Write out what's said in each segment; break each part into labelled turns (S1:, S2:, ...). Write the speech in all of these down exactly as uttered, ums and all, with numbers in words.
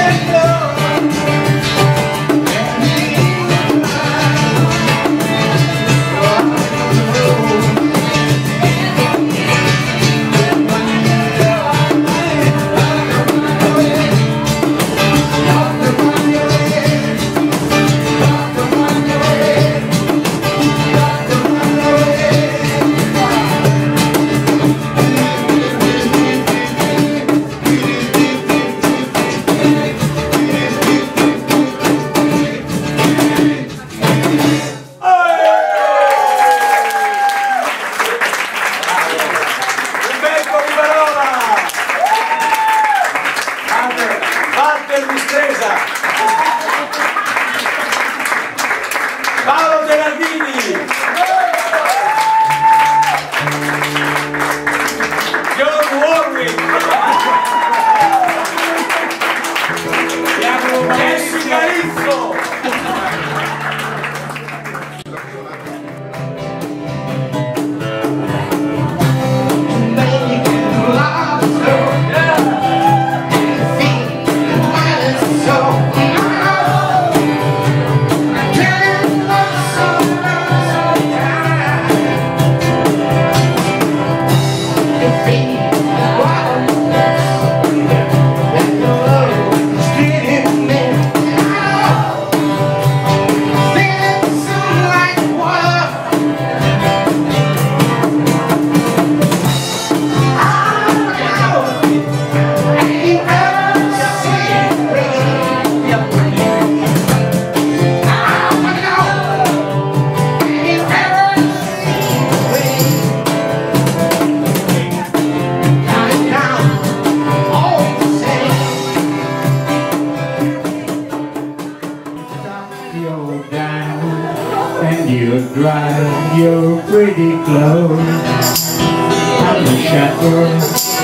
S1: Drive your pretty clothes and the shepherd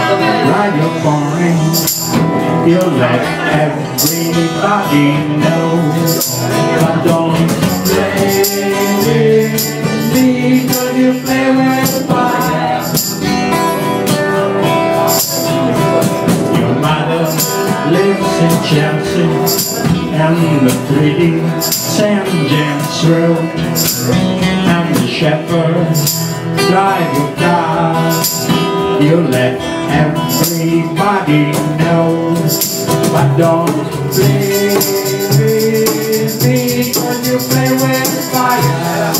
S1: ride your pony. You'll let everybody know, but don't play with me, 'cause you play with fire. Your mother lives in Chelsea and the pretty Saint James Road, and the shepherds drive your car. You let everybody know, but don't play with me, 'cause you play with fire.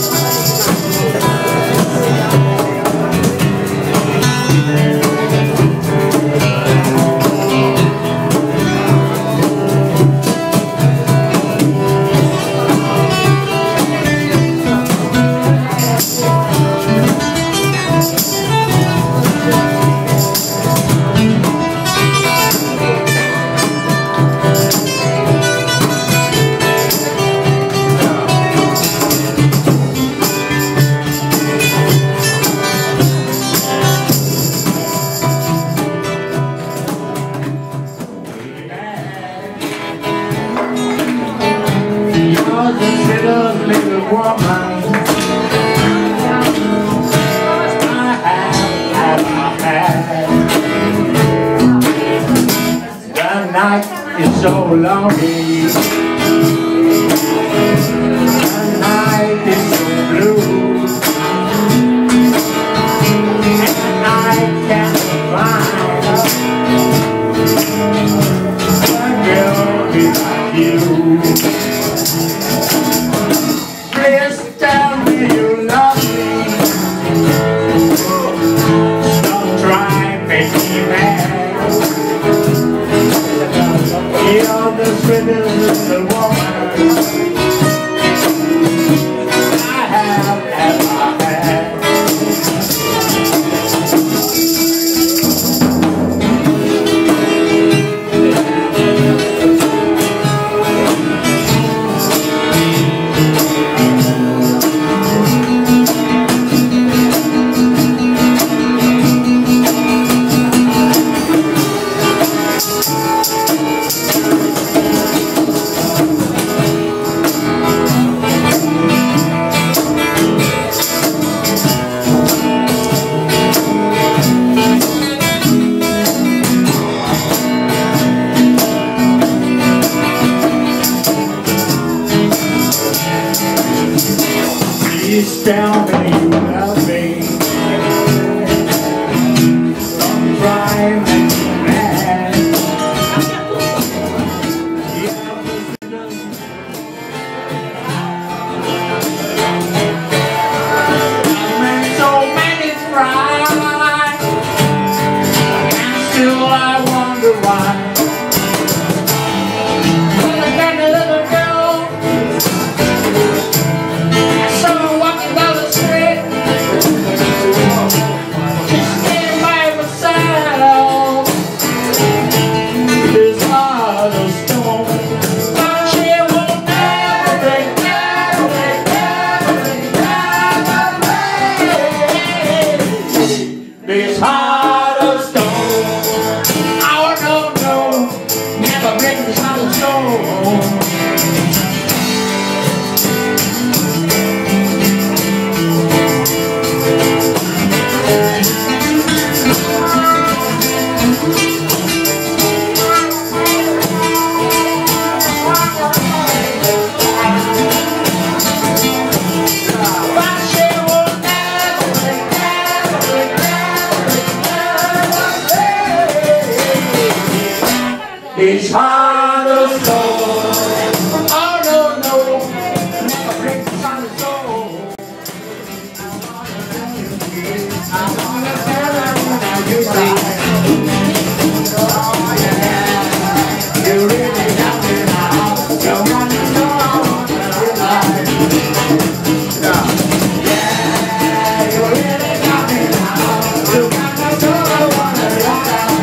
S1: Little woman, I have had. The night is so lonely, the night is so blue, and I can't find a girl without you. Please tell me you love me. Don't try and make me mad. You're the sweetest little woman I have ever had. tell me you love me. Don't try and make me mad. I've made so many cry, and still I wonder why. This heart of stone, oh no, no, never break this heart of stone. This heart of stone, oh no, no, never break this heart of stone. I wanna tell you now you see. Oh yeah, you really got me now. You got me so I wanna realize. Yeah, you really got me now. You got me so I wanna realize.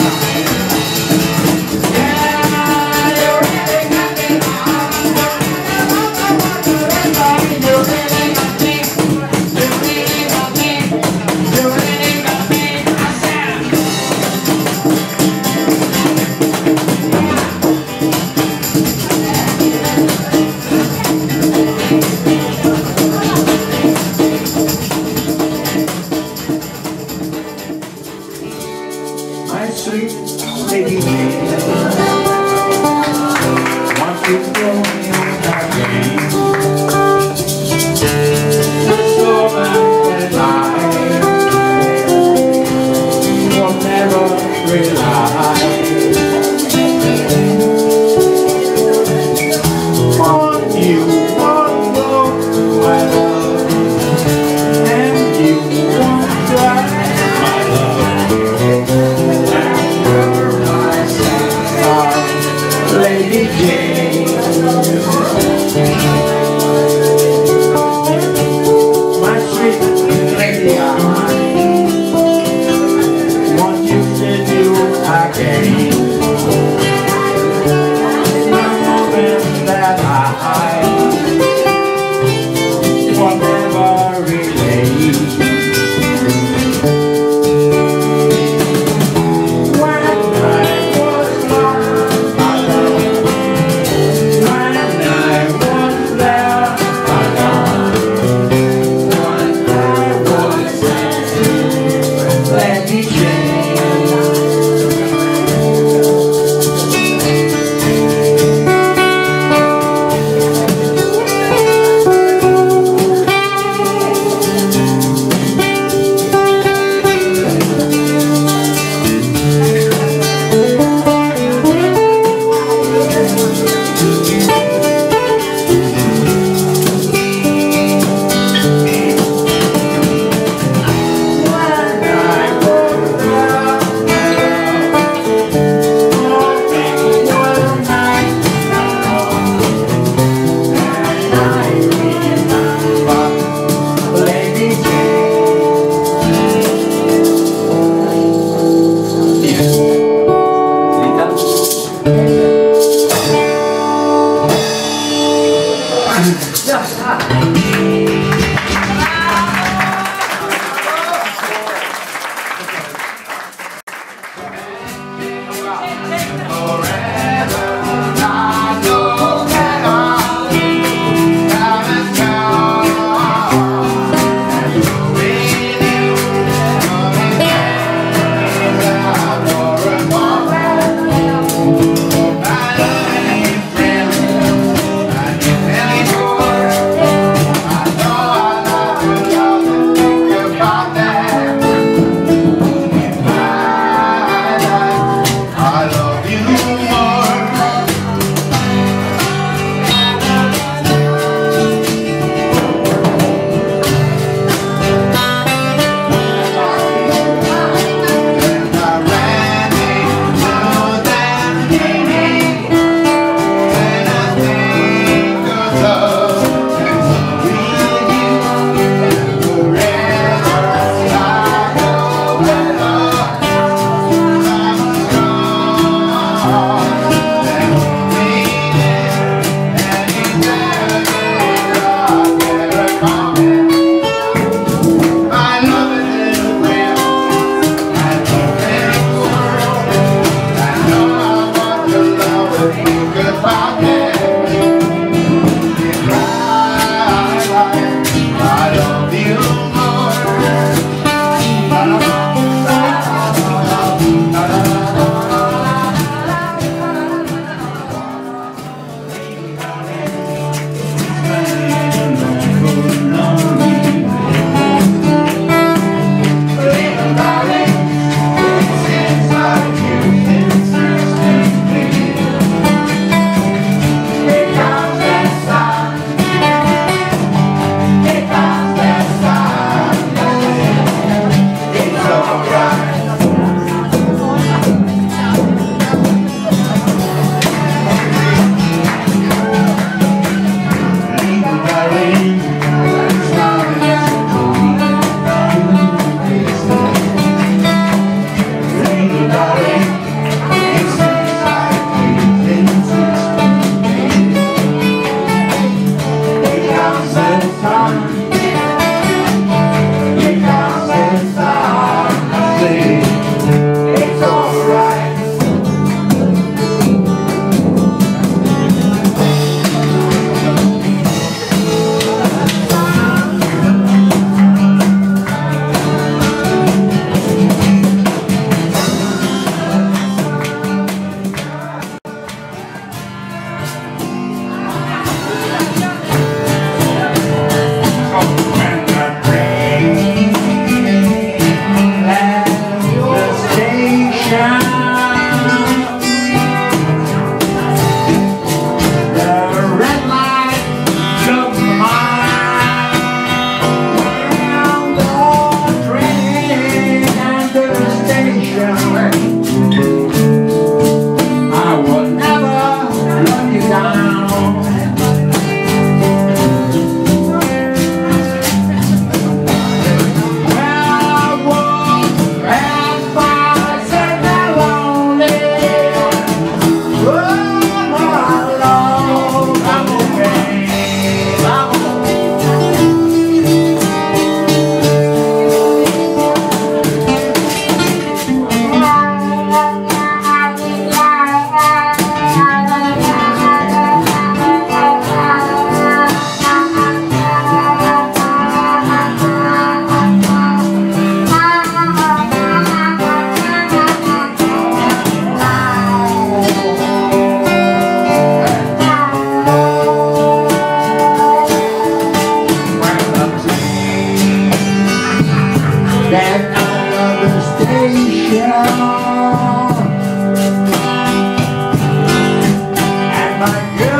S1: My sweet lady, once you throw me on that game, this woman and I will never rely on you, won't go, my love, and you won't die, my love. Lady Jane, my sweet lady, I want you to do again. The moment that I will never relate.
S2: For
S1: my girl.